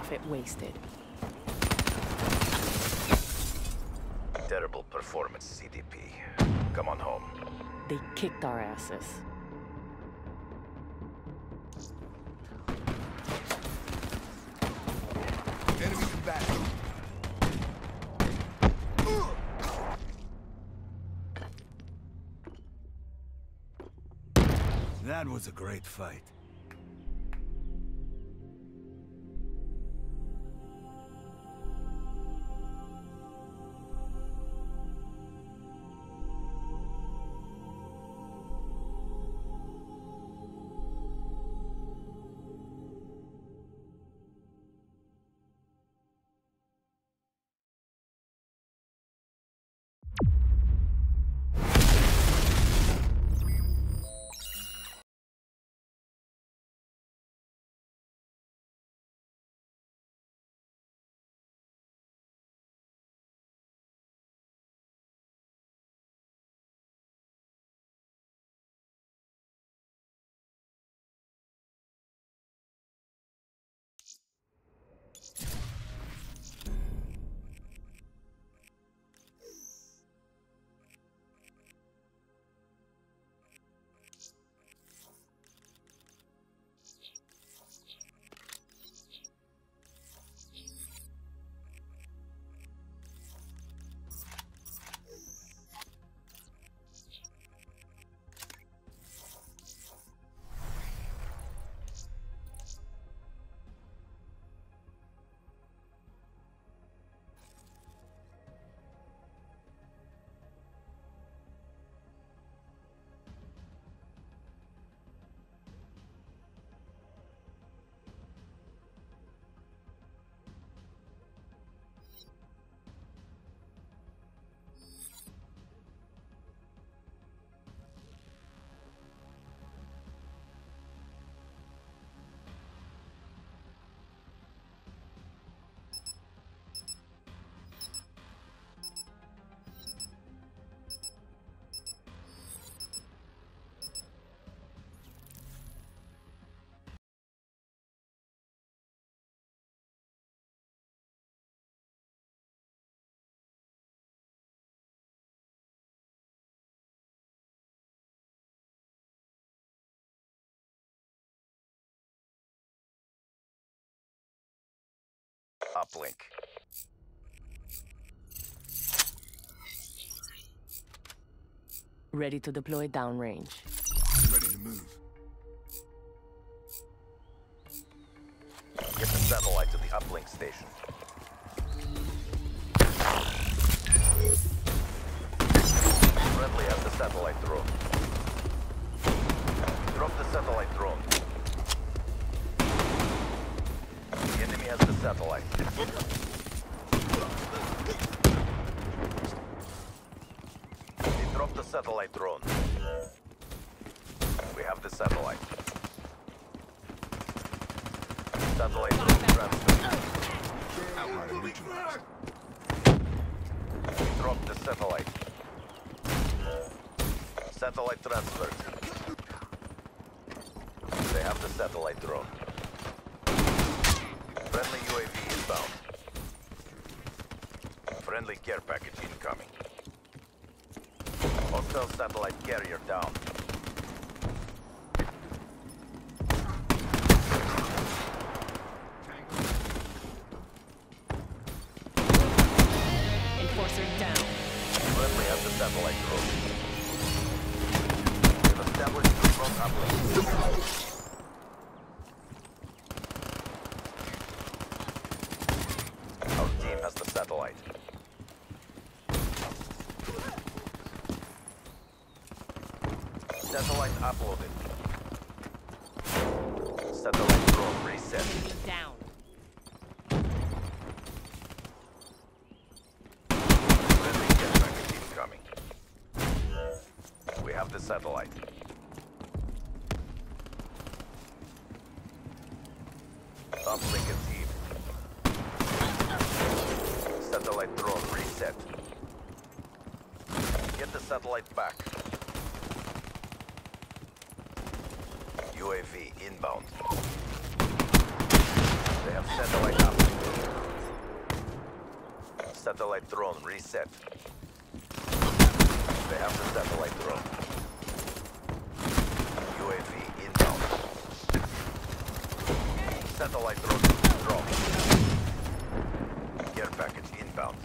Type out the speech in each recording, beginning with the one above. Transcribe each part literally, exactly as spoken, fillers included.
profit wasted. Terrible performance, C D P. Come on home. They kicked our asses. Enemy combatant. That was a great fight. Uplink. Ready to deploy downrange. Ready to move. Get the satellite to the uplink station. Friendly has the satellite drone. Drop the satellite drone. The enemy has the satellite. They dropped the satellite drone. We have the satellite. Satellite drone transferred. Outrider neutralized. Drop the satellite. Satellite transferred. They have the satellite drone. Friendly U A V inbound. Friendly care package incoming. Hostile satellite carrier down. Enforcer down. Friendly has the satellite drone. We've established the drone uplink. Our team has the satellite. Satellite uploaded. Satellite drone reset. Enemy down. Friendly care package incoming. We have the satellite. Uplink achieved. Satellite drone reset. Get the satellite back. U A V inbound. They have satellite up. Satellite drone reset. They have the satellite drone. U A V inbound. Satellite drone dropped. Care package inbound.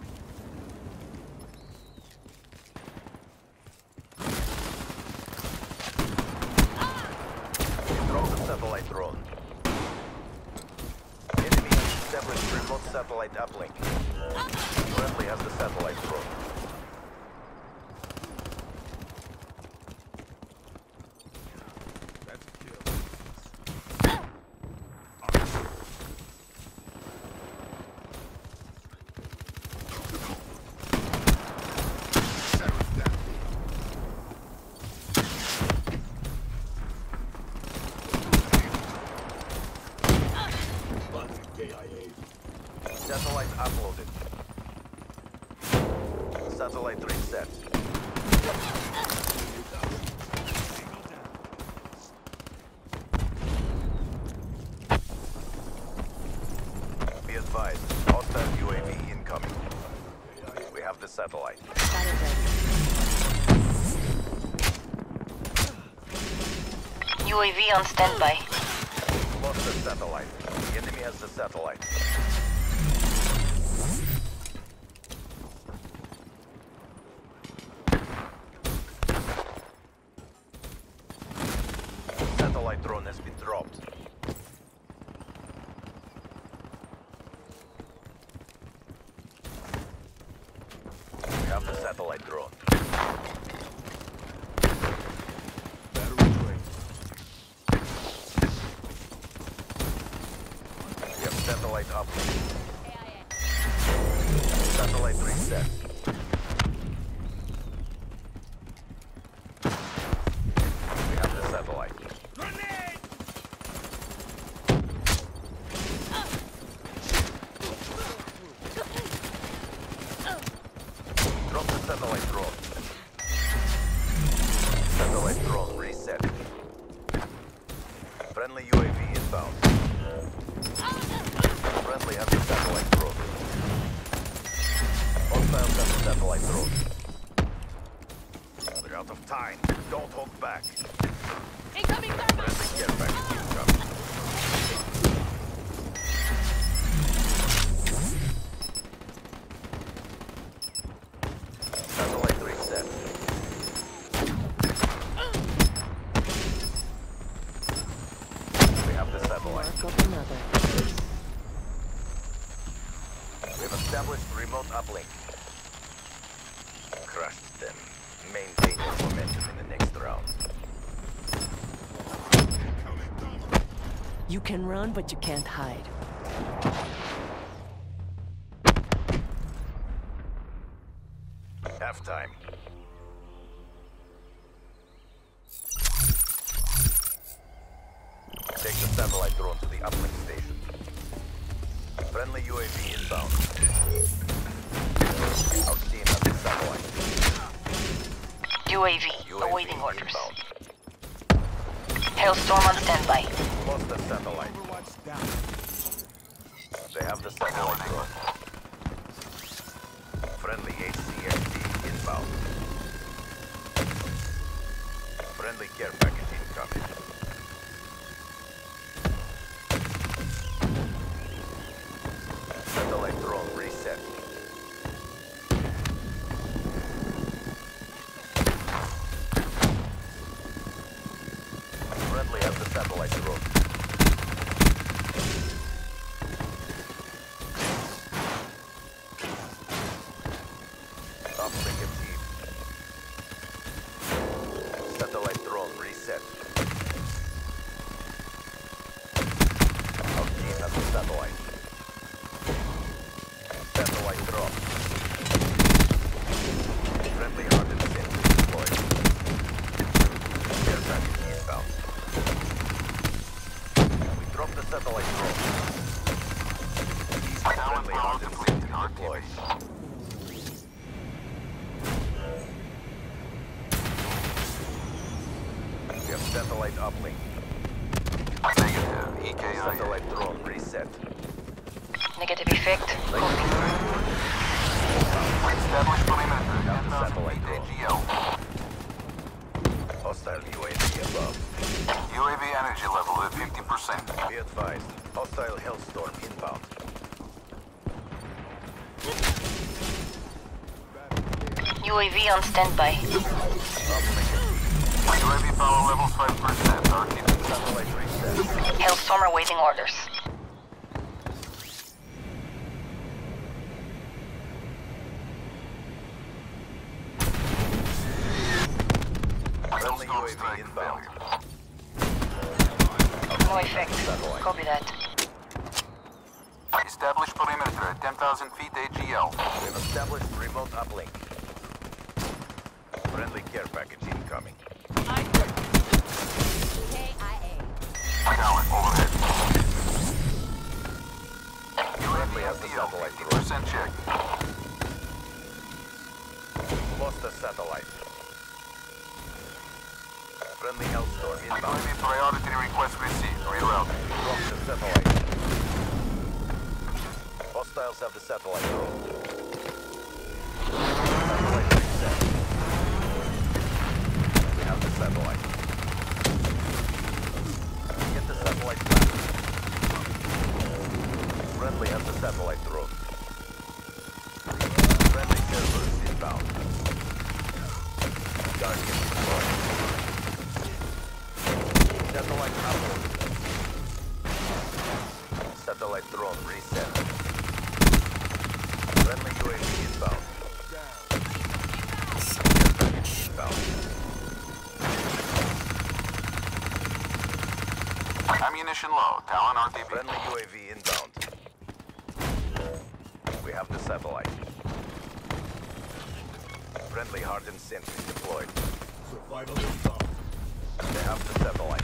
Drop the satellite drone. Enemy established remote satellite uplink. Friendly has the satellite drone. That's a kill. Sarah's down. Satellite uploaded. Satellite reset. Be advised, hostile U A V incoming. We have the satellite. Got it ready. U A V on standby. Lost the satellite. The enemy has the satellite. Satellite drone has been dropped. We have the satellite drone. Battery drained. We have satellite uplink. Satellite reset. We have the satellite. Drop the satellite drone. Satellite drone reset. Friendly U A V inbound. Friendly has the satellite drone. Hostiles have the satellite drone. We're out of time. Don't hold back. Incoming thermite! Friendly care package incoming. Satellite reset. We have the satellite. Mark up another. We've established remote uplink. Crushed them. Maintain your momentum in the next round. You can run, but you can't hide. Halftime. Take the satellite drone to the uplink station. Friendly U A V inbound. Our team has the satellite. U A V U A V awaiting orders. inbound. Hailstorm on standby. Lost the satellite. Overwatch down. They have the satellite drone. Friendly H C X D inbound. Friendly care package incoming. Satellite drone reset. Friendly has the satellite drone. Uplink achieved. Satellite drone reset. Our team has the satellite. Satellite drop. Friendly hardened sensor deployed. Care package inbound. We dropped the satellite drone. Friendly hardened sensor deployed. We have satellite uplink. Negative. E K I A. Satellite drone reset. reset. Negative effect. Copy. Establish perimeter. Down the satellite A G L. Hostile U A V above. U A V energy level at fifty percent. Be advised. Hostile Hellstorm inbound. U A V on standby. U A V power level five percent. R T B. Satellite reset. Hellstorm awaiting orders. Friendly U A Hellstorm V strike inbound. failure. No effect. Satellite. Copy that. Establish perimeter at ten thousand feet A G L. We've established remote uplink. Friendly care package incoming. K I Talent overhead. U A V Friendly has the F T L satellite fifty through. percent check. Lost the satellite. Friendly Hellstorm U A inbound. V priority request received. Reroute. Dropped the satellite. Hostiles have the satellite drone. Satellite reset. We have the satellite. Get the satellite back. Friendly has the satellite drone. Friendly servers inbound. Guardian deployed. Satellite upload. Satellite drone reset. Friendly U A V inbound. Care package inbound. Ammunition low. Talon R T B. Friendly U A V inbound. We have the satellite. Friendly hardened sentry deployed. Survival inbound. They have the satellite.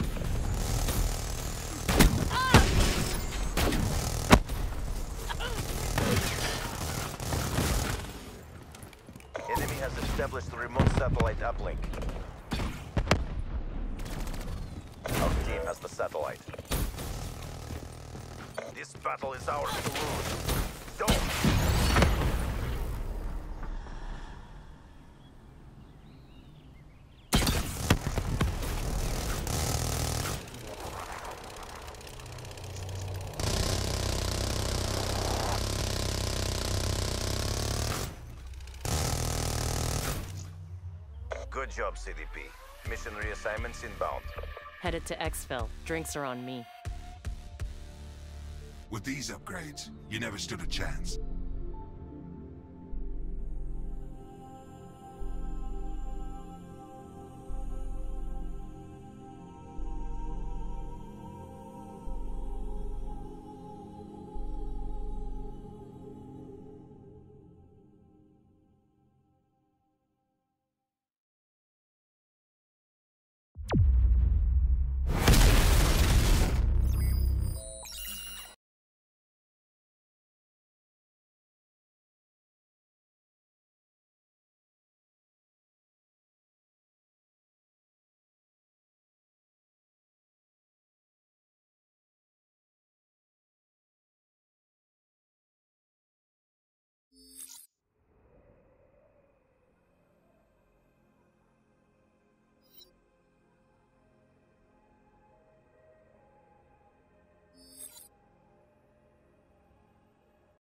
Enemy has established the remote satellite uplink. Our team has the satellite. This battle is ours to lose. Don't! Good job, C D P. Mission reassignments inbound. Headed to Exfil. Drinks are on me. With these upgrades, you never stood a chance.